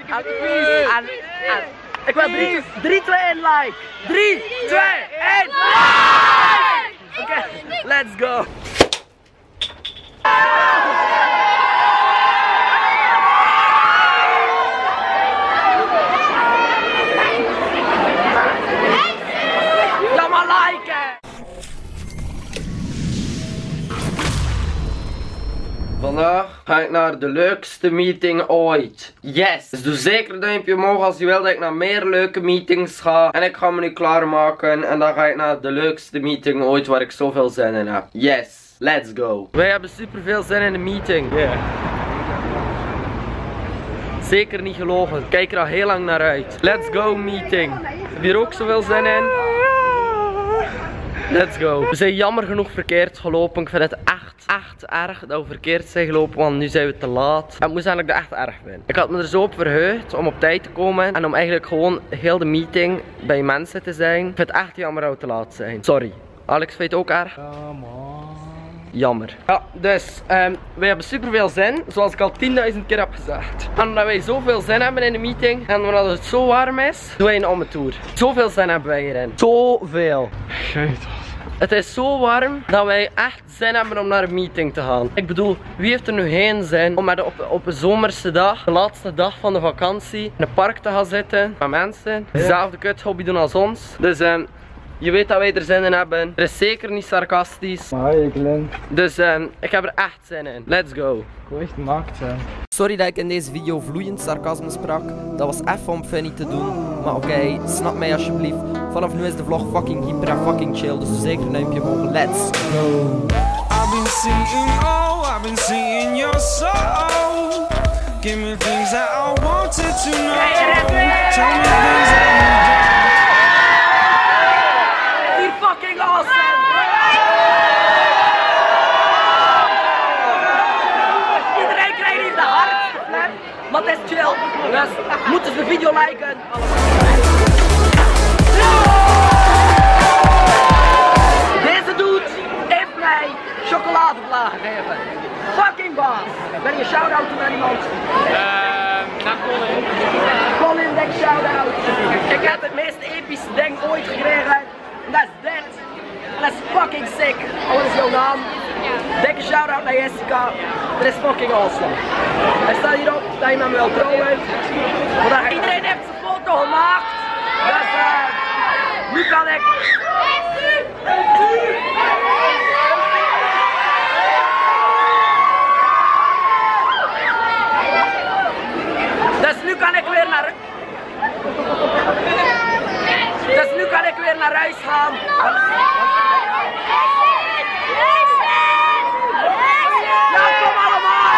Ik wil 3, 2, 1 like. 3, 2, 1 like! Oké, let's go. Ja maar liken! Vandaag ga ik naar de leukste meeting ooit. Yes! Dus doe zeker een duimpje omhoog als je wil dat ik naar meer leuke meetings ga. En ik ga me nu klaarmaken. En dan ga ik naar de leukste meeting ooit waar ik zoveel zin in heb. Yes! Let's go! Wij hebben super veel zin in de meeting. Yeah. Zeker niet gelogen. Kijk er al heel lang naar uit. Let's go meeting. Heb je er ook zoveel zin in? Let's go. We zijn jammer genoeg verkeerd gelopen. Ik vind het echt erg dat we verkeerd zijn gelopen, want nu zijn we te laat. En het moest eigenlijk echt erg zijn. Ik had me er zo op verheugd om op tijd te komen en om eigenlijk gewoon heel de meeting bij mensen te zijn. Ik vind het echt jammer dat we te laat zijn. Sorry. Alex, vind je het ook erg? Jammer. Ja, dus wij hebben super veel zin, zoals ik al 10.000 keer heb gezegd. En omdat wij zoveel zin hebben in de meeting en omdat het zo warm is, doen wij een ommetour. Zoveel zin hebben wij hierin. Zoveel. Het is zo warm dat wij echt zin hebben om naar een meeting te gaan. Ik bedoel, wie heeft er nu geen zin om op een zomerse dag, de laatste dag van de vakantie, in een park te gaan zitten met mensen die dezelfde kuthobby doen als ons. Dus je weet dat wij er zin in hebben. Er is zeker niet sarcastisch. Hi, Glenn. Dus ik heb er echt zin in. Let's go. Ik wil echt naakt zijn. Sorry dat ik in deze video vloeiend sarcasme sprak. Dat was even om funny te doen. Maar oké, snap mij alsjeblieft. Vanaf nu is de vlog fucking hyper en fucking chill. Dus zeker een duimpje omhoog. Let's go. I've been seeing your soul. Give me things that I wanted to know. Tell me things that you fucking awesome! Iedereen krijgt hier de hardste flap, maar het is chill. Dus moeten ze de video liken. Deze dude heeft mij chocoladevlaag gegeven. Fucking baas. Ben je een shout-out naar iemand? Naar Colin. Colin, denk shout-out. Ik heb het meest epische ding ooit gekregen. En dat is dit. En dat is fucking sick. Wat is jouw naam? Dikke shout-out naar Jessica. Dat is fucking awesome. Er staat hierop dat je met me wil trouwen. Maar iedereen heeft zijn foto gemaakt. Dus nu kan ik. Dus nu kan ik weer naar. Dus nu kan ik weer naar huis gaan. Ja, kom allemaal!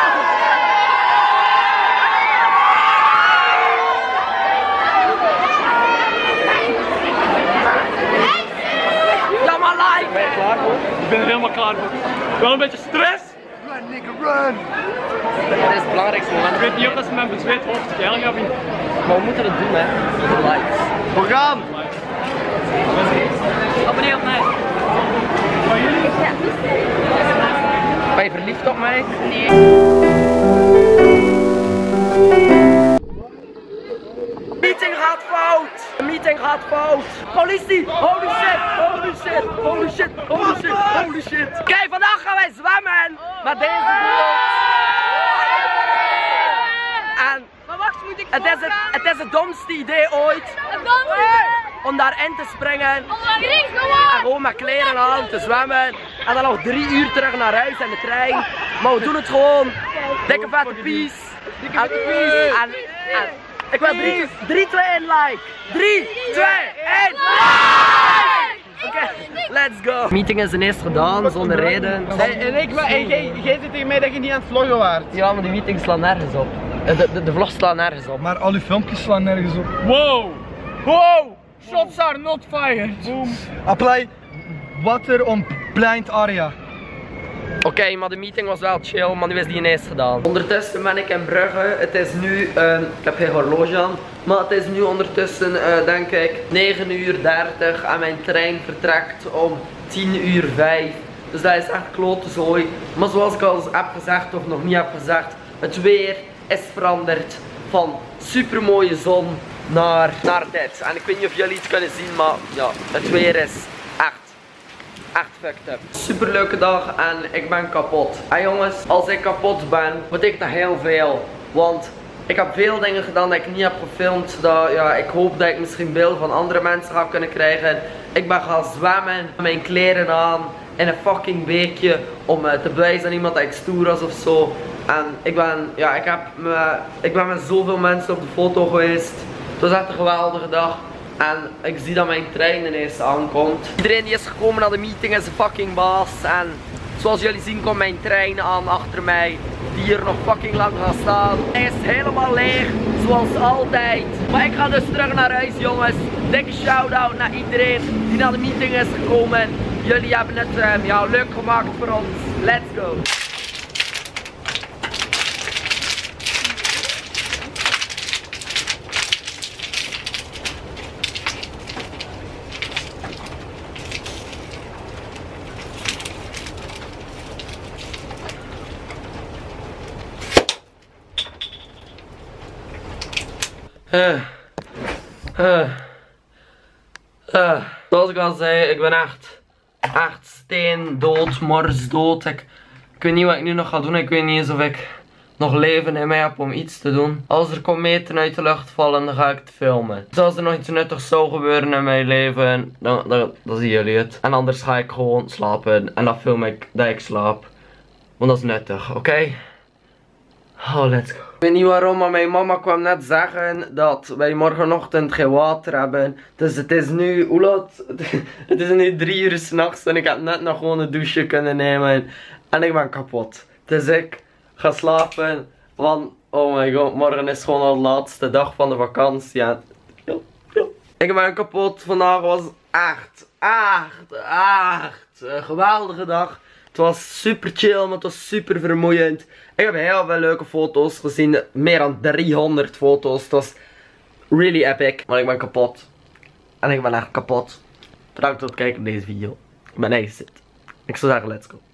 Ja, maar like! Ben je klaar voor? Ik ben er helemaal klaar voor. Wel een beetje stress. Run, nigga, run! Dat is het belangrijkste moment. Ik weet niet of dat ze met bezweet hoofd geilig gaan vinden. Maar we moeten het doen, hè. Voor de likes. We gaan! Abonneer op mij. Ben je verliefd op mij? Nee. Meeting gaat fout! De meeting gaat fout! Politie! Holy shit! Holy shit! Holy shit! Holy shit! Holy shit! Kijk, vandaag gaan wij zwemmen! Met deze boot! En Maar wacht, moet ik het is het domste idee ooit om daarin te springen en gewoon met kleren aan te zwemmen en dan nog 3 uur terug naar huis en de trein. Maar we doen het gewoon. Dikke vette peace. En ik wil 3, 2, 1 like. 3, 2, 1 like! Oké, let's go. De meeting is ineens gedaan, zonder reden. Jij zit tegen mij dat je niet aan het vloggen waart. Ja, maar die meeting slaat nergens op. De vlog slaat nergens op. Maar al uw filmpjes slaan nergens op. Wow! Wow! Shots are not fired! Boom! Apply water on blind area. Oké, maar de meeting was wel chill, maar nu is die ineens gedaan. Ondertussen ben ik in Brugge. Het is nu, ik heb geen horloge aan, maar het is nu ondertussen, denk ik, 9:30 en mijn trein vertrekt om 10:05. Dus dat is echt klote zooi. Maar zoals ik al heb gezegd of nog niet heb gezegd, het weer is veranderd. van super mooie zon naar dit. En ik weet niet of jullie het kunnen zien, maar ja, het weer is echt fucked up. Super leuke dag en ik ben kapot. En jongens, als ik kapot ben, betekent dat heel veel. Want ik heb veel dingen gedaan dat ik niet heb gefilmd. Dat, ja, ik hoop dat ik misschien beelden van andere mensen ga kunnen krijgen. Ik ben gaan zwemmen met mijn kleren aan in een fucking beekje om te bewijzen aan iemand dat ik stoer was of zo. En ik ben met zoveel mensen op de foto geweest. Het was echt een geweldige dag. En ik zie dat mijn trein ineens aankomt. Iedereen die is gekomen naar de meeting is een fucking baas. En zoals jullie zien komt mijn trein aan achter mij. Die hier nog fucking lang gaat staan. Hij is helemaal leeg, zoals altijd. Maar ik ga dus terug naar huis, jongens. Dikke shout-out naar iedereen die naar de meeting is gekomen. Jullie hebben het leuk gemaakt voor ons. Let's go. Zoals ik al zei, ik ben echt steendood, morsdood. Ik weet niet wat ik nu nog ga doen. Ik weet niet eens of ik nog leven in mij heb om iets te doen. Als er kometen uit de lucht vallen, dan ga ik het filmen. Dus als er nog iets nuttigs zou gebeuren in mijn leven, dan zien jullie het. En anders ga ik gewoon slapen en dan film ik dat ik slaap. Want dat is nuttig, oké? Oh, let's go. Ik weet niet waarom, maar mijn mama kwam net zeggen dat wij morgenochtend geen water hebben. Dus het is nu, hoe laat? Het is nu 3 uur 's nachts en ik heb net nog gewoon een douche kunnen nemen. En ik ben kapot. Dus ik ga slapen, want oh my god, morgen is gewoon al de laatste dag van de vakantie. Ja. Ik ben kapot, vandaag was echt een geweldige dag. Het was super chill, maar het was super vermoeiend. Ik heb heel veel leuke foto's gezien. Meer dan 300 foto's. Het was really epic. Maar ik ben kapot. En ik ben echt kapot. Bedankt voor het kijken naar deze video. Ik ben echt zit. Ik zou zeggen, let's go.